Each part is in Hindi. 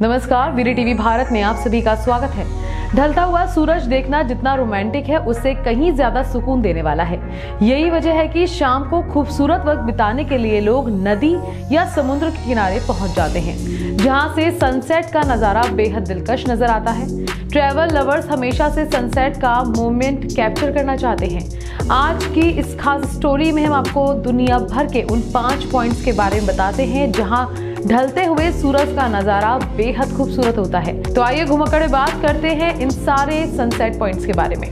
नमस्कार, वीरे टीवी भारत में आप सभी का स्वागत है। ढलता हुआ सूरज देखना जितना रोमांटिक है उससे कहीं ज्यादा सुकून देने वाला है। यही वजह है कि शाम को खूबसूरत वक्त बिताने के लिए लोग नदी या समुद्र के किनारे पहुंच जाते हैं, जहां से सनसेट का नजारा बेहद दिलकश नजर आता है। ट्रैवल लवर्स हमेशा से सनसेट का मोमेंट कैप्चर करना चाहते हैं। आज की इस खास स्टोरी में हम आपको दुनिया भर के उन 5 पॉइंट्स के बारे में बताते हैं जहां ढलते हुए सूरज का नजारा बेहद खूबसूरत होता है। तो आइए घुमक्कड़े बात करते हैं इन सारे सनसेट पॉइंट्स के बारे में।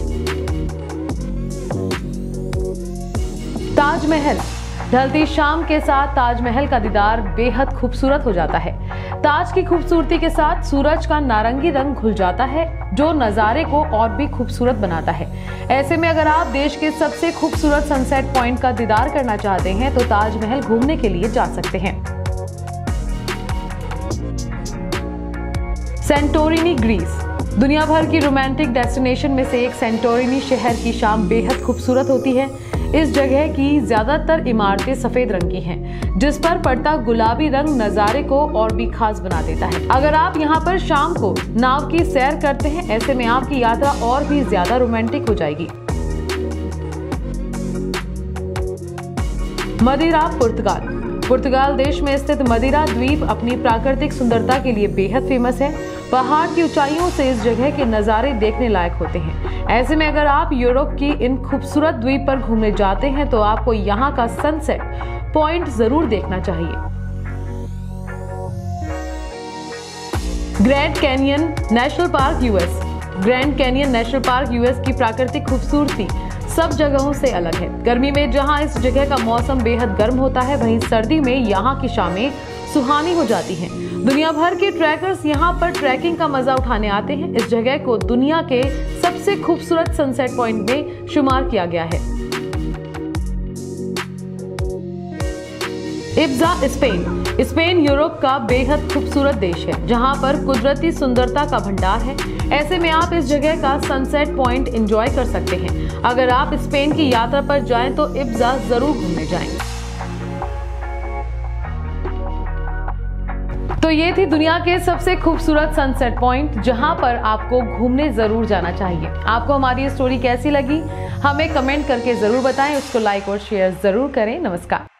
ताजमहल। ढलती शाम के साथ ताजमहल का दीदार बेहद खूबसूरत हो जाता है। ताज की खूबसूरती के साथ सूरज का नारंगी रंग घुल जाता है, जो नजारे को और भी खूबसूरत बनाता है। ऐसे में अगर आप देश के सबसे खूबसूरत सनसेट पॉइंट का दीदार करना चाहते हैं तो ताजमहल घूमने के लिए जा सकते हैं। Santorini, Greece. दुनिया भर की रोमांटिक डेस्टिनेशन में से एक सेंटोरिनी शहर की शाम बेहद खूबसूरत होती है। इस जगह की ज्यादातर इमारतें सफेद रंग की हैं, जिस पर पड़ता गुलाबी रंग नजारे को और भी खास बना देता है। अगर आप यहाँ पर शाम को नाव की सैर करते हैं, ऐसे में आपकी यात्रा और भी ज्यादा रोमांटिक हो जाएगी। मदिरा, पुर्तगाल। पुर्तगाल देश में स्थित मदिरा द्वीप अपनी प्राकृतिक सुंदरता के लिए बेहद फेमस है। पहाड़ की ऊंचाइयों से इस जगह के नज़ारे देखने लायक होते हैं। ऐसे में अगर आप यूरोप की इन खूबसूरत द्वीप पर घूमने जाते हैं तो आपको यहाँ का सनसेट पॉइंट जरूर देखना चाहिए। Grand Canyon National Park, US. Grand Canyon National Park US की प्राकृतिक खूबसूरती सब जगहों से अलग है। गर्मी में जहां इस जगह का मौसम बेहद गर्म होता है, वहीं सर्दी में यहाँ की शामें सुहानी हो जाती हैं। दुनिया भर के ट्रैकर्स यहाँ पर ट्रैकिंग का मजा उठाने आते हैं। इस जगह को दुनिया के सबसे खूबसूरत सनसेट पॉइंट में शुमार किया गया है। इब्जा, स्पेन। स्पेन यूरोप का बेहद खूबसूरत देश है, जहां पर कुदरती सुंदरता का भंडार है। ऐसे में आप इस जगह का सनसेट पॉइंट एंजॉय कर सकते हैं। अगर आप स्पेन की यात्रा पर जाएं तो इब्जा जरूर घूमने जाएं। तो ये थी दुनिया के सबसे खूबसूरत सनसेट पॉइंट जहां पर आपको घूमने जरूर जाना चाहिए। आपको हमारी स्टोरी कैसी लगी हमें कमेंट करके जरूर बताएं। उसको लाइक और शेयर जरूर करें। नमस्कार।